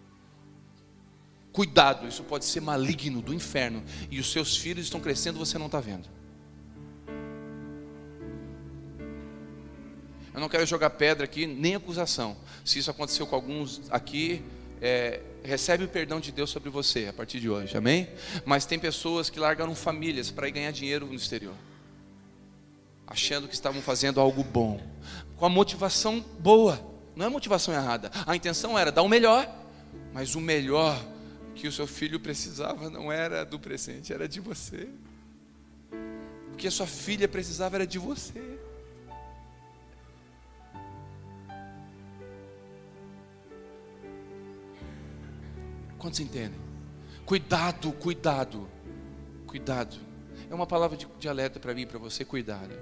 Cuidado, isso pode ser maligno do inferno. E os seus filhos estão crescendo, você não está vendo. Eu não quero jogar pedra aqui, nem acusação. Se isso aconteceu com alguns aqui, recebe o perdão de Deus sobre você a partir de hoje, amém? Mas tem pessoas que largaram famílias para ir ganhar dinheiro no exterior, achando que estavam fazendo algo bom, com a motivação boa, não é motivação errada. A intenção era dar o melhor, mas o melhor que o seu filho precisava não era do presente, era de você. O que a sua filha precisava era de você. Quantos entendem? Cuidado. É uma palavra de alerta para mim e para você, cuidado.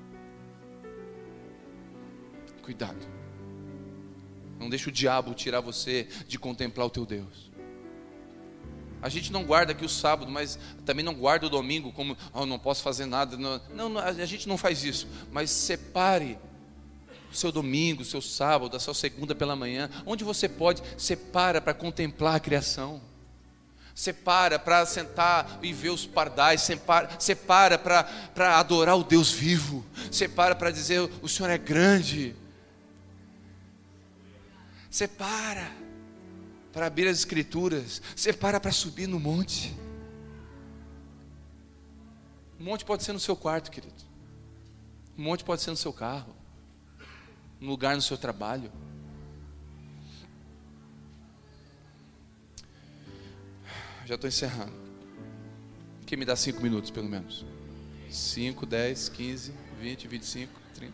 Não deixe o diabo tirar você de contemplar o teu Deus. A gente não guarda aqui o sábado, mas também não guarda o domingo como, não posso fazer nada. Não, a gente não faz isso. Mas separe o seu domingo, o seu sábado, a sua segunda pela manhã, onde você pode, separa para contemplar a criação. Separa para sentar e ver os pardais, separa para adorar o Deus vivo, separa para dizer, o Senhor é grande. Separa para abrir as escrituras, separa para subir no monte. O monte pode ser no seu quarto, querido. O monte pode ser no seu carro, um lugar no seu trabalho. Já estou encerrando. Quem me dá 5 minutos pelo menos? 5, 10, 15, 20, 25, 30.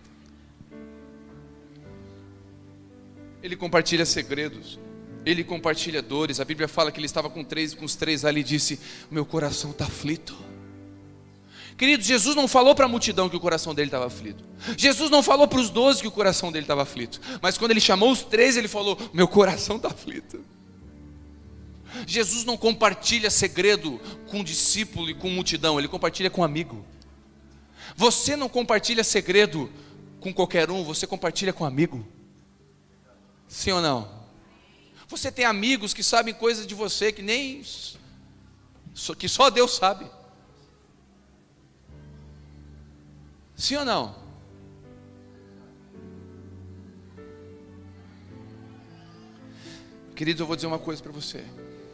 Ele compartilha segredos, ele compartilha dores. A Bíblia fala que ele estava com os três ali e disse, meu coração está aflito. Queridos, Jesus não falou para a multidão que o coração dele estava aflito. Jesus não falou para os 12 que o coração dele estava aflito. Mas quando ele chamou os 3, ele falou, meu coração está aflito. Jesus não compartilha segredo com discípulo e com multidão, ele compartilha com amigo. Você não compartilha segredo com qualquer um, você compartilha com amigo. Sim ou não? Você tem amigos que sabem coisas de você que só Deus sabe. Sim ou não? Queridos, eu vou dizer uma coisa para você.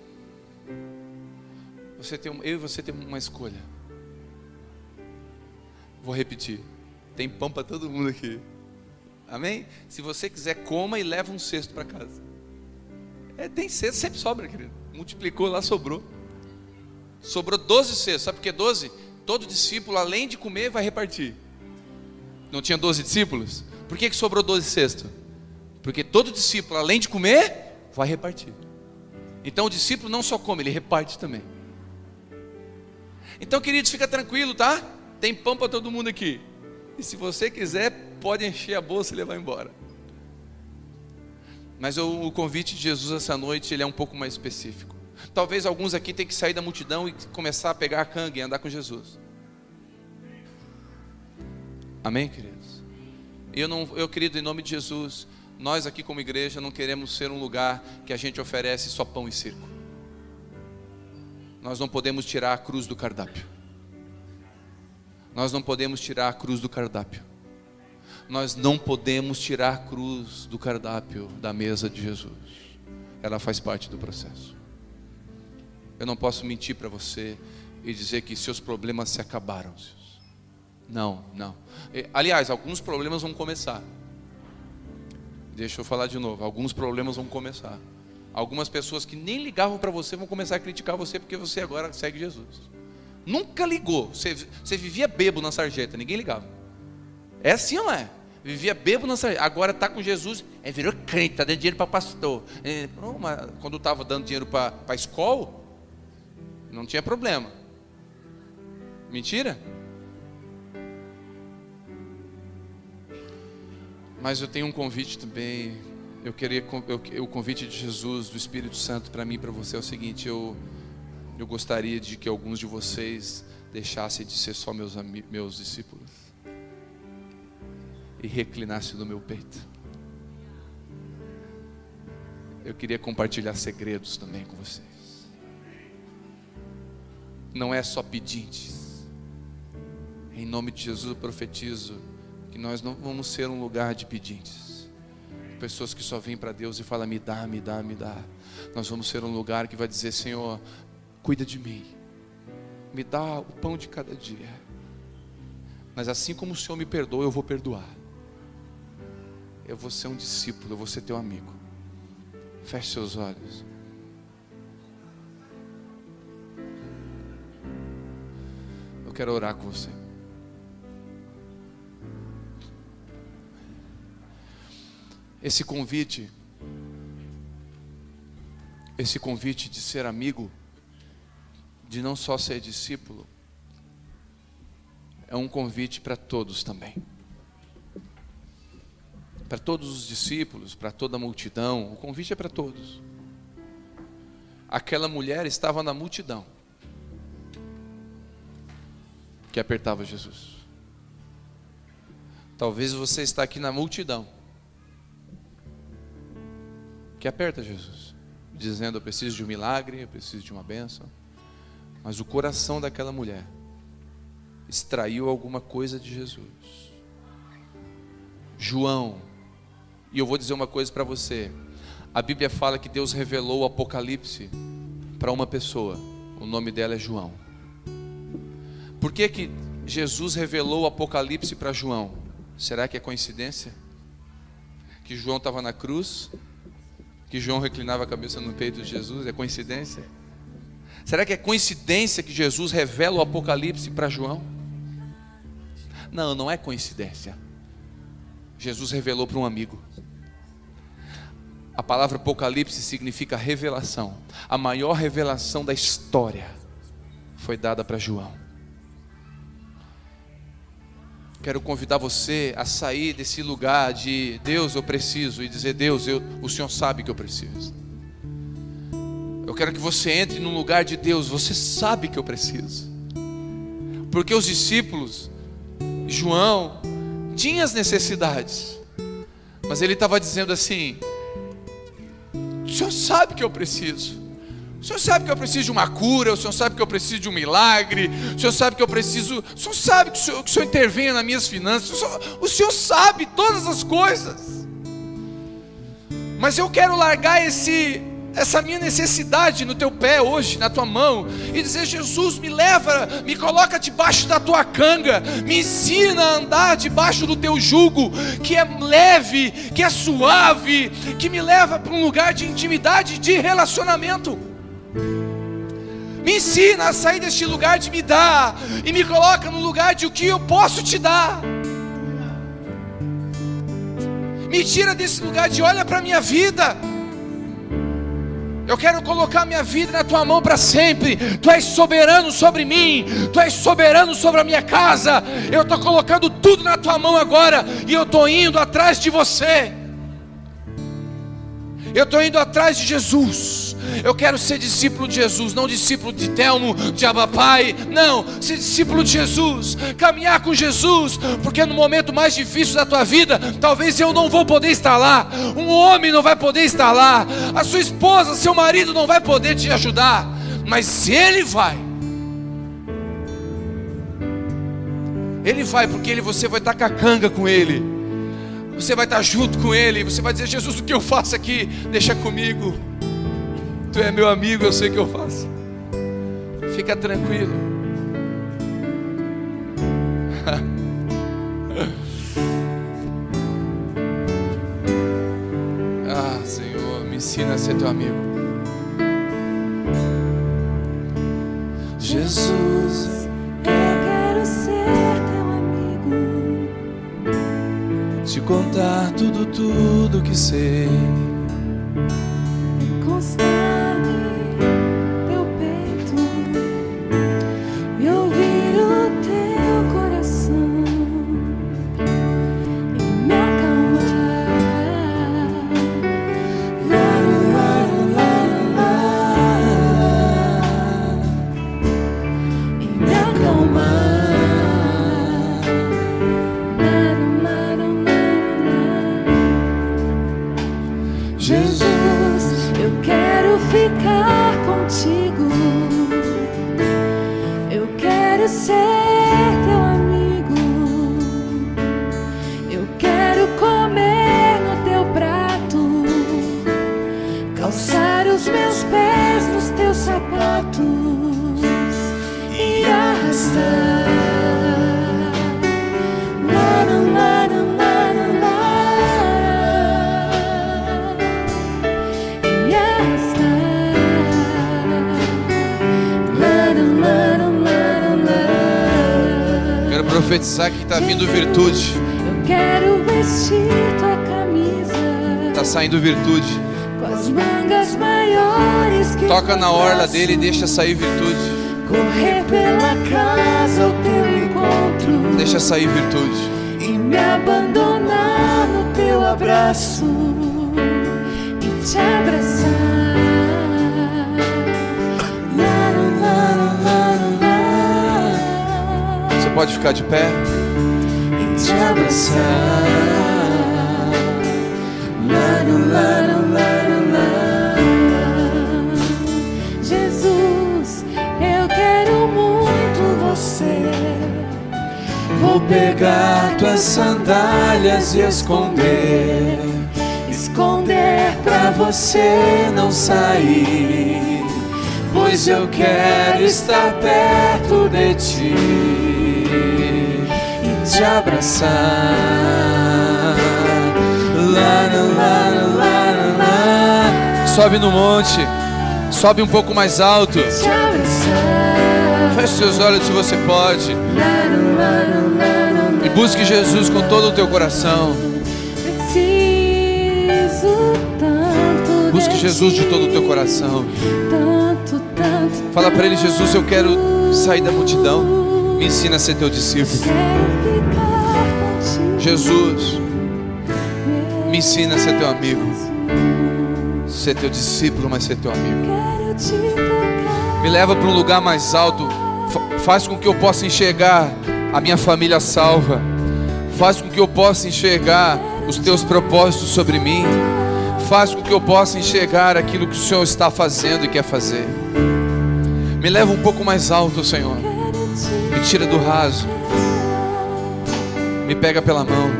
Eu e você temos uma escolha. Vou repetir. Tem pão para todo mundo aqui. Amém? Se você quiser, coma e leva um cesto para casa. Tem cesto, sempre sobra, querido. Multiplicou lá, sobrou. Sobrou 12 cestos. Sabe por que 12? Todo discípulo, além de comer, vai repartir. Não tinha 12 discípulos? Por que sobrou 12 cestos? Porque todo discípulo, além de comer, vai repartir. Então o discípulo não só come, ele reparte também. Então, queridos, fica tranquilo, tá? Tem pão para todo mundo aqui. E se você quiser, pode encher a bolsa e levar embora. Mas o convite de Jesus essa noite, ele é um pouco mais específico. Talvez alguns aqui tenham que sair da multidão e começar a pegar a canga e andar com Jesus. Amém, queridos? Eu, querido, em nome de Jesus, nós aqui como igreja não queremos ser um lugar que a gente oferece só pão e circo. Nós não podemos tirar a cruz do cardápio. Nós não podemos tirar a cruz do cardápio. Nós não podemos tirar a cruz do cardápio da mesa de Jesus. Ela faz parte do processo. Eu não posso mentir para você e dizer que seus problemas se acabaram. Não. Aliás, alguns problemas vão começar. Deixa eu falar de novo. Alguns problemas vão começar. Algumas pessoas que nem ligavam para você vão começar a criticar você porque você agora segue Jesus. Nunca ligou. Você vivia bêbado na sarjeta, ninguém ligava. É assim ou não é? vivia bêbado, agora está com Jesus, virou crente, está dando dinheiro para pastor. Mas quando estava dando dinheiro para a escola, não tinha problema. Mentira? Mas eu tenho um convite também. O convite de Jesus, do Espírito Santo para mim e para você é o seguinte: eu gostaria de que alguns de vocês deixassem de ser só meus discípulos e reclinassem no meu peito. Eu queria compartilhar segredos também com vocês. Não é só pedintes. Em nome de Jesus eu profetizo que nós não vamos ser um lugar de pedintes, pessoas que só vêm para Deus e falam: me dá, me dá, me dá. Nós vamos ser um lugar que vai dizer: Senhor, cuida de mim, me dá o pão de cada dia, mas assim como o Senhor me perdoa, eu vou perdoar. Eu vou ser um discípulo, eu vou ser teu amigo. Feche seus olhos. Eu quero orar com você. Esse convite de ser amigo, de não só ser discípulo, é um convite para todos também. Para todos os discípulos, para toda a multidão, o convite é para todos. Aquela mulher estava na multidão que apertava Jesus. Talvez você está aqui na multidão que aperta Jesus, dizendo: eu preciso de um milagre, eu preciso de uma bênção. Mas o coração daquela mulher extraiu alguma coisa de Jesus. João, e eu vou dizer uma coisa para você: a Bíblia fala que Deus revelou o Apocalipse para uma pessoa, o nome dela é João. Por que Jesus revelou o Apocalipse para João? Será que é coincidência? Que João estava na cruz, que João reclinava a cabeça no peito de Jesus? É coincidência? Será que é coincidência que Jesus revela o Apocalipse para João? Não, não é coincidência. Jesus revelou para um amigo. A palavra Apocalipse significa revelação. A maior revelação da história foi dada para João. Quero convidar você a sair desse lugar de Deus, eu preciso, e dizer: Deus, o Senhor sabe que eu preciso. Eu quero que você entre num lugar de Deus, você sabe que eu preciso. Porque os discípulos, João, tinham as necessidades, mas ele estava dizendo assim: o Senhor sabe que eu preciso. O Senhor sabe que eu preciso de uma cura, o Senhor sabe que eu preciso de um milagre, o Senhor sabe que eu preciso, o Senhor sabe que o Senhor intervenha nas minhas finanças, o Senhor sabe todas as coisas. Mas eu quero largar essa minha necessidade no teu pé hoje, na tua mão, e dizer: Jesus, me leva, me coloca debaixo da tua canga, me ensina a andar debaixo do teu jugo, que é leve, que é suave, que me leva para um lugar de intimidade, de relacionamento. Me ensina a sair deste lugar de me dar e me coloca no lugar de o que eu posso te dar. Me tira desse lugar de olha para a minha vida. Eu quero colocar minha vida na tua mão para sempre. Tu és soberano sobre mim, tu és soberano sobre a minha casa. Eu estou colocando tudo na tua mão agora, e eu estou indo atrás de você. Eu estou indo atrás de Jesus. Eu quero ser discípulo de Jesus, não discípulo de Telmo, de Abapai. Não, ser discípulo de Jesus, caminhar com Jesus, porque no momento mais difícil da tua vida, talvez eu não vou poder estar lá, um homem não vai poder estar lá, a sua esposa, seu marido não vai poder te ajudar, mas Ele vai. Ele vai, porque você vai estar com a canga com Ele, você vai estar junto com Ele, você vai dizer: Jesus, o que eu faço aqui? Deixa comigo. Tu é meu amigo, eu sei o que eu faço. Fica tranquilo. Ah, Senhor, me ensina a ser teu amigo. Jesus, eu quero ser teu amigo. te contar tudo que sei. Encostar em teu peito e ouvir o teu coração e me acalmar. Laro, laro, laro, laro, e me acalmar. Jesus, eu quero ficar contigo, eu quero ser teu amigo, eu quero comer no teu prato, calçar os meus pés nos teus sapatos e arrastar. Laro, laro, laro, profetizar que está vindo virtude. Eu quero vestir tua camisa. Está saindo virtude. Com as mangas maiores que toca na orla dele e deixa sair virtude. Correr pela casa ao teu encontro. Deixa sair virtude. E me abandonar no teu abraço e te abraçar. Pode ficar de pé e te abraçar. Laro, laro, laro, laro. Jesus, eu quero muito você. Vou pegar tuas sandálias e esconder, esconder pra você não sair, pois eu quero estar perto de ti. Te abraçar. Laro, laro, laro, laro. Sobe no monte, sobe um pouco mais alto. Te abraçar. Feche seus olhos se você pode. Laro, laro, laro, e busque Jesus com todo o teu coração. Preciso tanto. Busque Jesus de todo o teu coração. Tanto, tanto. Fala para ele: Jesus, eu quero sair da multidão. Me ensina a ser teu discípulo. Jesus, me ensina a ser teu amigo. Ser teu discípulo, mas ser teu amigo. Me leva para um lugar mais alto. Faz com que eu possa enxergar a minha família salva. Faz com que eu possa enxergar os teus propósitos sobre mim. Faz com que eu possa enxergar aquilo que o Senhor está fazendo e quer fazer. Me leva um pouco mais alto, Senhor. Me tira do raso. Me pega pela mão.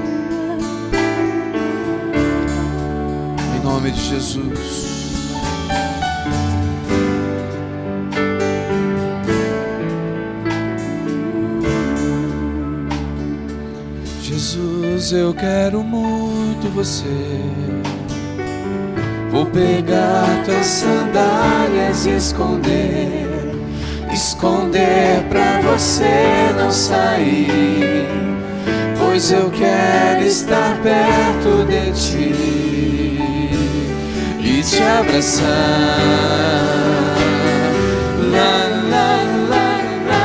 Em nome de Jesus. Jesus, eu quero muito você. Vou pegar tuas sandálias e esconder, esconder pra você não sair, pois eu quero estar perto de ti e te abraçar. Lá, lá, lá, lá,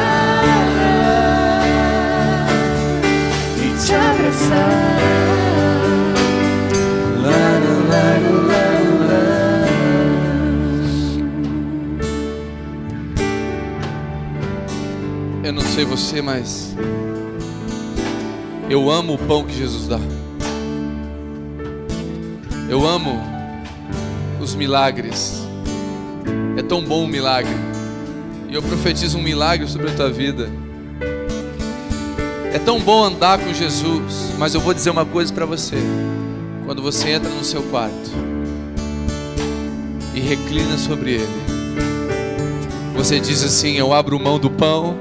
e te abraçar. Lá, lá, lá, eu não sei você, mas eu amo o pão que Jesus dá. Eu amo os milagres. É tão bom um milagre. E eu profetizo um milagre sobre a tua vida. É tão bom andar com Jesus. Mas eu vou dizer uma coisa para você. Quando você entra no seu quarto e reclina sobre ele, você diz assim: eu abro mão do pão,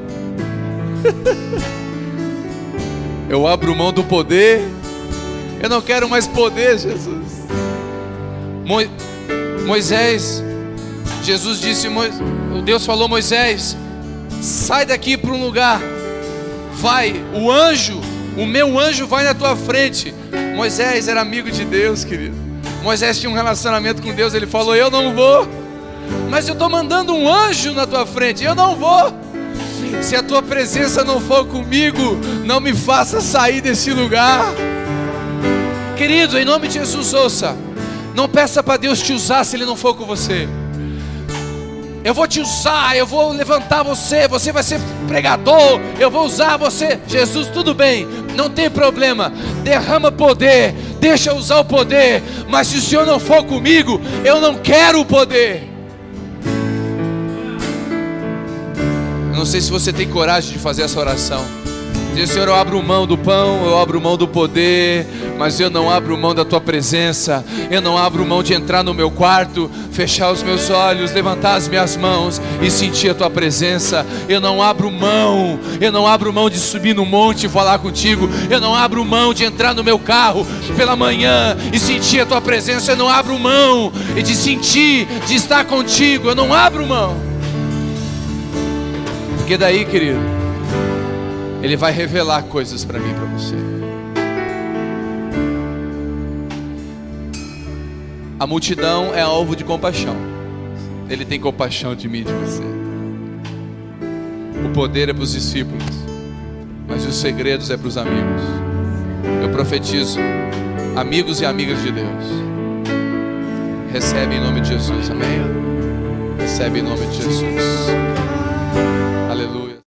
eu abro mão do poder. Eu não quero mais poder, Jesus. Moisés, Jesus disse, Deus falou: Moisés, sai daqui para um lugar. Vai, o anjo O meu anjo vai na tua frente. Moisés era amigo de Deus, querido. Moisés tinha um relacionamento com Deus. Ele falou: eu não vou, mas eu estou mandando um anjo na tua frente. Eu não vou. Se a tua presença não for comigo, não me faça sair desse lugar. Querido, em nome de Jesus, ouça. Não peça para Deus te usar se Ele não for com você. Eu vou te usar, eu vou levantar você, você vai ser pregador, eu vou usar você. Jesus, tudo bem, não tem problema. Derrama poder, deixa eu usar o poder. Mas se o Senhor não for comigo, eu não quero o poder. Eu não sei se você tem coragem de fazer essa oração. Diz: Senhor, eu abro mão do pão, eu abro mão do poder, mas eu não abro mão da tua presença. Eu não abro mão de entrar no meu quarto, fechar os meus olhos, levantar as minhas mãos e sentir a tua presença. Eu não abro mão de subir no monte e falar contigo. Eu não abro mão de entrar no meu carro pela manhã e sentir a tua presença. Eu não abro mão de sentir, de estar contigo. Eu não abro mão. Porque daí, querido, Ele vai revelar coisas para mim e para você. A multidão é alvo de compaixão. Ele tem compaixão de mim e de você. O poder é para os discípulos, mas os segredos é para os amigos. Eu profetizo: amigos e amigas de Deus, recebe em nome de Jesus, amém? Recebe em nome de Jesus. Aleluia.